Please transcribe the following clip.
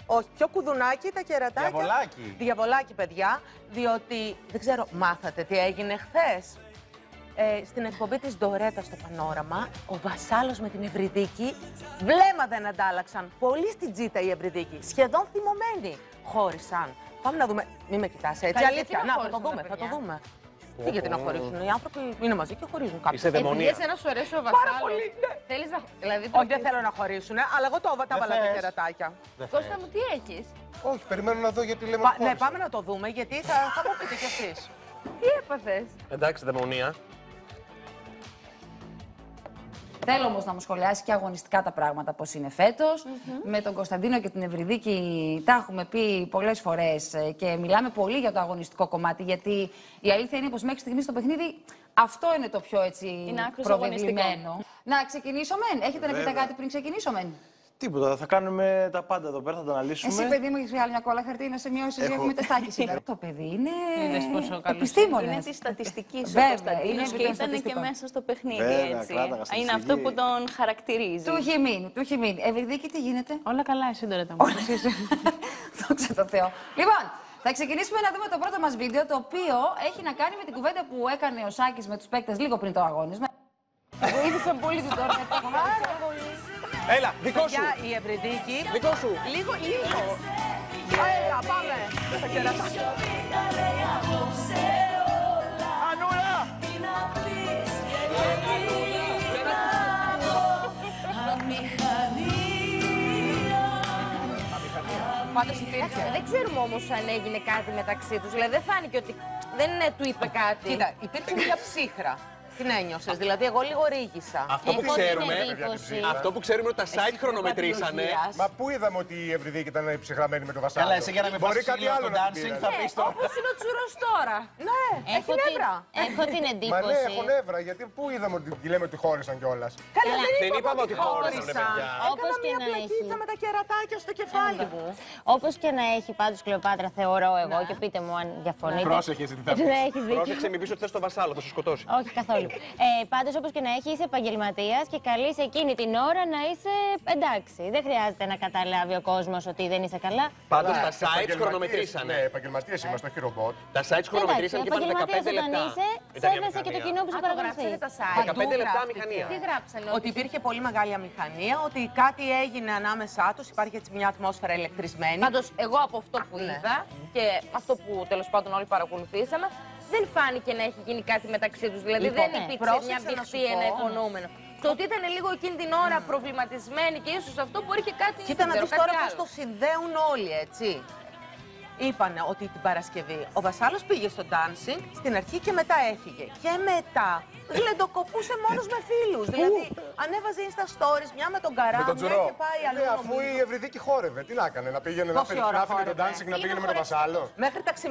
Όχι, πιο κουδουνάκι τα κερατάκια. Διαβολάκι. Διαβολάκι, παιδιά, διότι δεν ξέρω, μάθατε τι έγινε χθες. Στην εκπομπή της Ντορέτα στο Πανόραμα, ο Βασάλος με την Ευρυδίκη βλέμμα δεν αντάλλαξαν. Πολύ στην τζίτα η Ευρυδίκη, σχεδόν θυμωμένοι. Χώρισαν. Πάμε να δούμε. Μην με κοιτάς έτσι, αλήθεια. Να, θα το δούμε, θα το δούμε. Τι γιατί να χωρίσουν, οι άνθρωποι είναι μαζί και χωρίζουν κάποιοι. Είσαι δαιμονία. Επειδή εσένα σου αρέσει ο Βασάλος. Πάρα πολύ, ναι. Θέλεις να. Δηλαδή, Όχι, δεν θέλω να χωρίσουν, αλλά εγώ τα έβαλα τα κερατάκια. Κώστα μου, τι έχεις? Όχι, περιμένω να δω γιατί λέμε. Ναι, πάμε να το δούμε, γιατί θα μου πείτε κι εσείς. Τι έπαθες? Εντάξει, δαιμονία. Θέλω όμως να μου σχολιάσει και αγωνιστικά τα πράγματα πώς είναι φέτος. Με τον Κωνσταντίνο και την Ευρυδίκη τα έχουμε πει πολλές φορές και μιλάμε πολύ για το αγωνιστικό κομμάτι. Γιατί η αλήθεια είναι πως μέχρι στιγμής στο παιχνίδι αυτό είναι το πιο έτσι προβεβλημένο. Να ξεκινήσουμε. Έχετε να πείτε κάτι πριν ξεκινήσουμε? Τίποτα, θα κάνουμε τα πάντα εδώ πέρα, θα τα αναλύσουμε. Εσύ, παιδί μου, έχεις βγάλει μια κόλλα χαρτί να σημειώσεις γιατί έχουμε τεστάκι σήμερα. Το παιδί είναι επιστήμονας. Είναι τη στατιστική σου ο Κωνσταντίνος και ήταν και μέσα στο παιχνίδι, έτσι. Είναι αυτό που τον χαρακτηρίζει. Του έχει μείνει. Ευρυδίκη, τι γίνεται? Όλα καλά, εσύ τώρα τα μου. Δόξα τω Θεώ. Λοιπόν, θα ξεκινήσουμε να δούμε το πρώτο μας βίντεο, το οποίο έχει να κάνει με την κουβέντα που έκανε ο Σάκης με τους παίκτες λίγο πριν το αγώνισμα. Βοήθησαν πολύ την τώρα. Έλα, δικό σου. Για η Ευρυδίκη. Δικό σου. Λίγο. Έλα, πάμε. Τα κερατάκια. Ανούρα! Πάντως υπήρχε. Δεν ξέρουμε όμως αν έγινε κάτι μεταξύ τους. Δηλαδή δεν φάνηκε ότι δεν του είπε κάτι. Κοίτα, υπήρχε μια ψύχρα. Την ένιωσες, δηλαδή εγώ λίγο ρίγησα. Αυτό που ξέρουμε ότι τα site χρονομετρήσανε. Μα πού είδαμε ότι η Ευρυδίκη ήταν ψυχραμένη με τον Βασάλο? Καλά, εσύ για να μην μπορεί πας κάτι λίγο άλλο στο να dancing θα πεις το. Όπως είναι ο Τσουρός τώρα. Ναι, έχει νεύρα. Έχω την Μα ναι, εντύπωση. έχω νεύρα, γιατί πού είδαμε ότι λέμε ότι χώρισαν κιόλας? Καλά, Δεν είπαμε ότι χώρισαν, ρε παιδιά. Όπως Έκανα και μια να πλακίτσα έχει. με τα κερατάκια στο κεφάλι μου. Όπως και να έχει πάντως Κλεοπάτρα, θεωρώ εγώ, και πείτε μου αν διαφωνείτε. Πρόσεχε, εσύ τι θα Ναι, έχεις δίκιο. Πρόσεξε, μην πεις ότι θες το Βασάλο, θα σου σκοτώσει. Όχι καθόλου. Πάντως, όπως και να έχει, είσαι επαγγελματίας και καλείς εκείνη την ώρα να είσαι εντάξει. Δεν χρειάζεται να καταλάβει ο κόσμος ότι δεν είσαι καλά. Πάντως τα sites Επαγγελματίες, χρονομετρήσανε. Ναι, επαγγελματίες είμαστε, όχι ρομπότ. Τα sites χρονομετρήσανε και είπαν 15 λεπτά. Είσαι, Ήταν μια σέβεσαι και το μηχανία. κοινό που σε παρακολουθεί. τα site. 15 λεπτά μηχανία. Τι γράψανε? Ότι υπήρχε πολύ μεγάλη αμηχανία, ότι κάτι έγινε ανάμεσά τους, υπάρχει έτσι μια ατμόσφαιρα ηλεκτρισμένη. Πάντως, εγώ από αυτό που είδα και αυτό που τέλος πάντων όλοι παρακολουθήσαμε, δεν φάνηκε να έχει γίνει κάτι μεταξύ τους. Δηλαδή Λοιπόν, δεν υπήρξε πρόσεξε μια να μπιχτή, σου πω. ένα εικονούμενο. Το ότι ήταν λίγο εκείνη την ώρα προβληματισμένη και ίσως αυτό μπορεί και κάτι. Κοίτα να δεν δεις ξέρω, τώρα κάτι πώς άλλο. το συνδέουν όλοι, έτσι. Είπανε ότι την Παρασκευή ο Βασάλος πήγε στο dancing στην αρχή και μετά έφυγε. Και μετά γλεντοκοπούσε μόνος με φίλους. Δηλαδή ανέβαζε Insta stories, μια με τον Καρά, Με τον μια Τζουρό. και πάει αλλού. Ναι, αφού η Ευρυδίκη χόρευε, τι να έκανε, να πήγαινε να Πόση ώρα άφηνε το χόρευε? dancing να πήγαινε με τον Βασάλο. Μέχρι τα